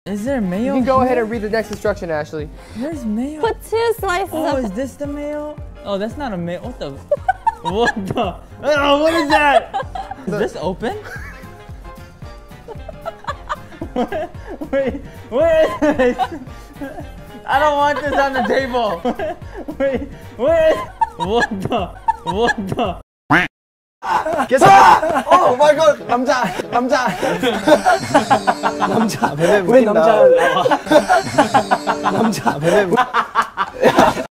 Is there mayo? You can go ahead and read the next instruction, Ashley. Where's mayo? Put 2 slices Oh, of is this the mayo? Oh, that's not a mayo. What the? What the? Oh, what is that? Is this open? Wait, where is this? I don't want this on the table. Wait, where is? What the? What the? 계속. Oh my god, 남자. 남자. 왜 남자? 남자. 뱀뱀.